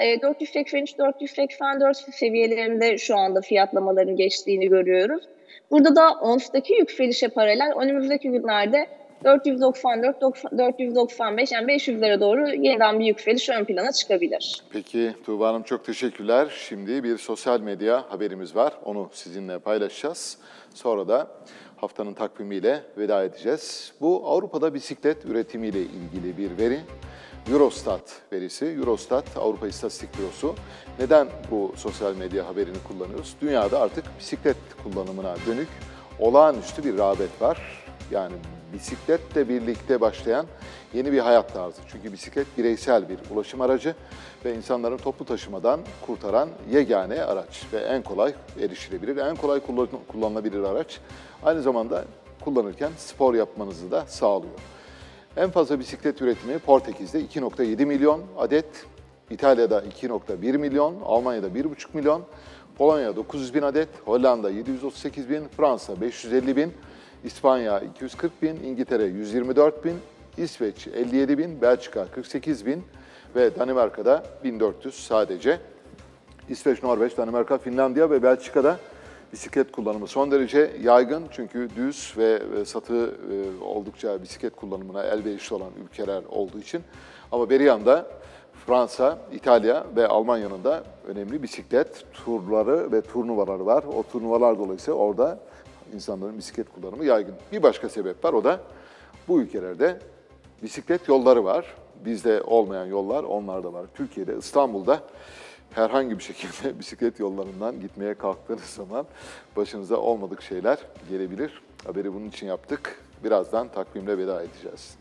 483-484 seviyelerinde şu anda fiyatlamaların geçtiğini görüyoruz. Burada da ONS'taki yükselişe paralel önümüzdeki günlerde 494, 495 yani 500'lere doğru yeniden bir yükseliş ön plana çıkabilir. Peki Tuğba Hanım çok teşekkürler. Şimdi bir sosyal medya haberimiz var. Onu sizinle paylaşacağız. Sonra da haftanın takvimiyle veda edeceğiz. Bu Avrupa'da bisiklet üretimiyle ilgili bir veri. Eurostat verisi. Eurostat Avrupa İstatistik Bürosu. Neden bu sosyal medya haberini kullanıyoruz? Dünyada artık bisiklet kullanımına dönük olağanüstü bir rağbet var. Yani bisikletle birlikte başlayan yeni bir hayat tarzı. Çünkü bisiklet bireysel bir ulaşım aracı ve insanların toplu taşımadan kurtaran yegane araç ve en kolay erişilebilir, en kolay kullanılabilir araç. Aynı zamanda kullanırken spor yapmanızı da sağlıyor. En fazla bisiklet üretimi Portekiz'de 2,7 milyon adet, İtalya'da 2,1 milyon, Almanya'da 1,5 milyon, Polonya 900 bin adet, Hollanda 738 bin, Fransa 550 bin, İspanya 240 bin, İngiltere 124 bin, İsveç 57 bin, Belçika 48 bin ve Danimarka'da 1400 sadece. İsveç, Norveç, Danimarka, Finlandiya ve Belçika'da bisiklet kullanımı son derece yaygın. Çünkü düz ve satı oldukça bisiklet kullanımına elverişli olan ülkeler olduğu için. Ama bir yanda Fransa, İtalya ve Almanya'nın da önemli bisiklet turları ve turnuvaları var. O turnuvalar dolayısıyla orada insanların bisiklet kullanımı yaygın. Bir başka sebep var, o da bu ülkelerde bisiklet yolları var. Bizde olmayan yollar onlarda var. Türkiye'de, İstanbul'da herhangi bir şekilde bisiklet yollarından gitmeye kalktığınız zaman başınıza olmadık şeyler gelebilir. Haberi bunun için yaptık. Birazdan takvimle veda edeceğiz.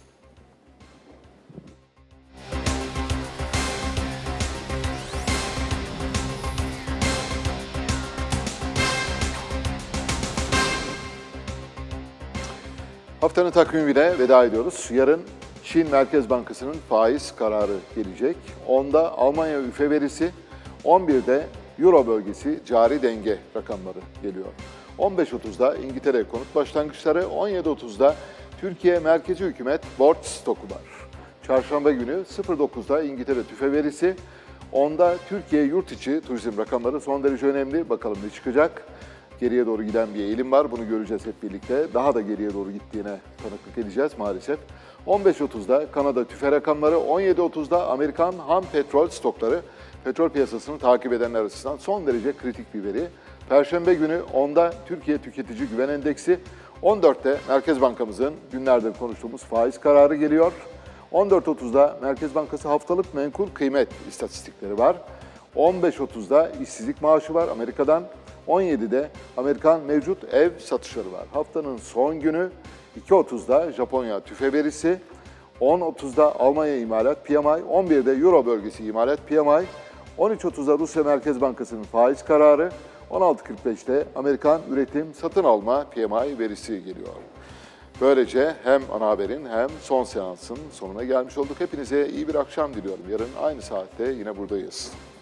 Haftanın takvimiyle veda ediyoruz. Yarın Çin Merkez Bankası'nın faiz kararı gelecek. 10'da Almanya üfe verisi, 11'de Euro bölgesi cari denge rakamları geliyor. 15.30'da İngiltere konut başlangıçları, 17.30'da Türkiye Merkezi Hükümet borç stoku var. Çarşamba günü 09'da İngiltere tüfe verisi, 10'da Türkiye yurt içi turizm rakamları son derece önemli. Bakalım ne çıkacak? Geriye doğru giden bir eğilim var. Bunu göreceğiz hep birlikte. Daha da geriye doğru gittiğine tanıklık edeceğiz maalesef. 15.30'da Kanada tüfe rakamları, 17.30'da Amerikan ham petrol stokları. Petrol piyasasını takip edenler açısından son derece kritik bir veri. Perşembe günü 10'da Türkiye Tüketici Güven Endeksi, 14'te Merkez Bankamızın günlerdir konuştuğumuz faiz kararı geliyor. 14.30'da Merkez Bankası haftalık menkul kıymet istatistikleri var. 15.30'da işsizlik maaşı var Amerika'dan. 17'de Amerikan mevcut ev satışları var. Haftanın son günü 2.30'da Japonya tüfe verisi, 10.30'da Almanya imalat PMI, 11'de Euro bölgesi imalat PMI, 13.30'da Rusya Merkez Bankası'nın faiz kararı, 16.45'te Amerikan üretim satın alma PMI verisi geliyor. Böylece hem ana haberin hem son seansın sonuna gelmiş olduk. Hepinize iyi bir akşam diliyorum. Yarın aynı saatte yine buradayız.